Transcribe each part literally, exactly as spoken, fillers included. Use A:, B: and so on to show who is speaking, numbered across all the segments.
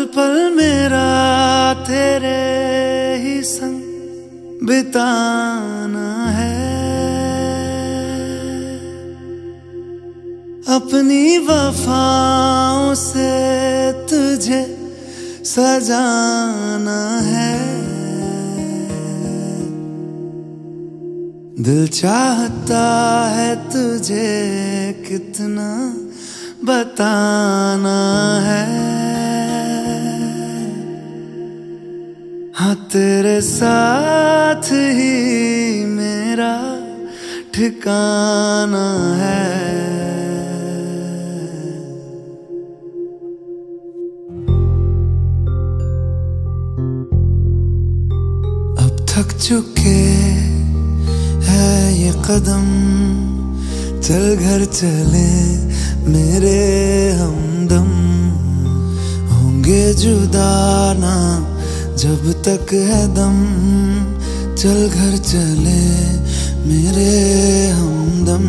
A: पल मेरा तेरे ही संग बिताना है, अपनी वफाओं से तुझे सजाना है। दिल चाहता है तुझे कितना बताना है, हाँ तेरे साथ ही मेरा ठिकाना है। अब थक चुके है ये कदम, चल घर चले मेरे हमदम। होंगे जुदा ना जब तक है दम, चल घर चले मेरे हमदम।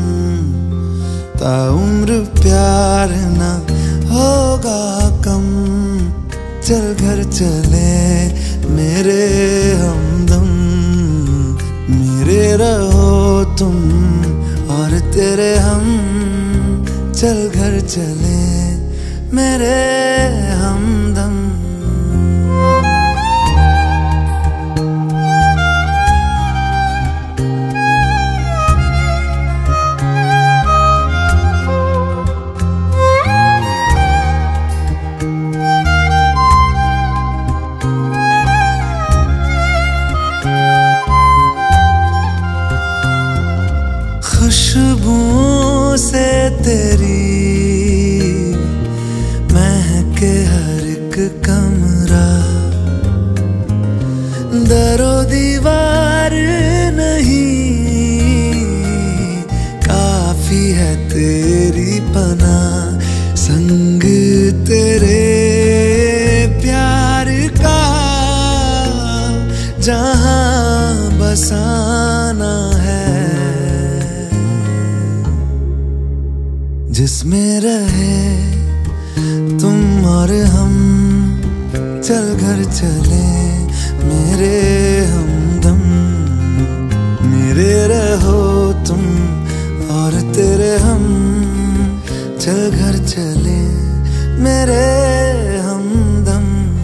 A: ताउम्र प्यार ना होगा कम, चल घर चले मेरे हमदम। मेरे रहो तुम और तेरे हम, चल घर चले मेरे हमदम। खुशबुओं से तेरी महके हर एक कमरा, दरो दीवार नहीं काफी है तेरी पनाह। संग तेरे प्यार का जहां बसाना है, जिसमें रहे तुम और हम, चल घर चले मेरे हमदम। मेरे रहो तुम और तेरे हम, चल घर चले मेरे हमदम।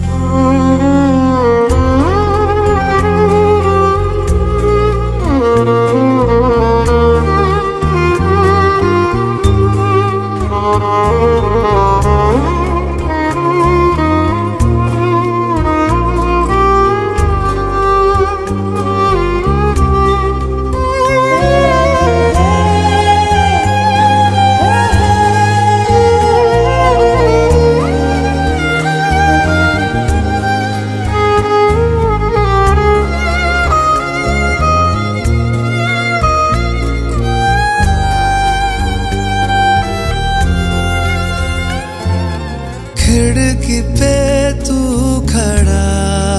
A: खिड़की पे तू खड़ा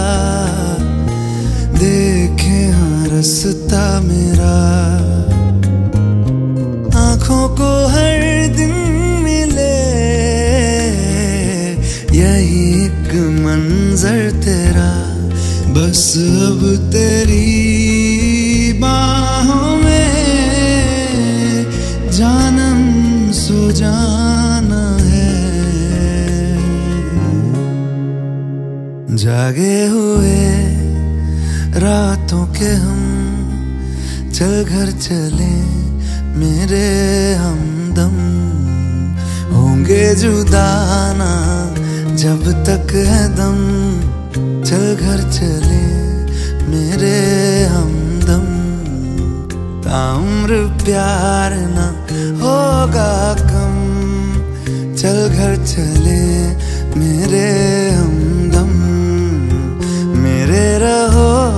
A: देखे हाँ रास्ता मेरा, आँखों को हर दिन मिले यही एक मंजर तेरा। बस अब तेरी बाहों में जानम सो जाना है। जागे हुए रातों के हम, चल घर चले मेरे हमदम। होंगे जुदा ना जब तक है दम, चल घर चले मेरे हमदम। ताउम्र प्यार ना होगा कम, चल घर चले मेरे हमदम। मेरे रहो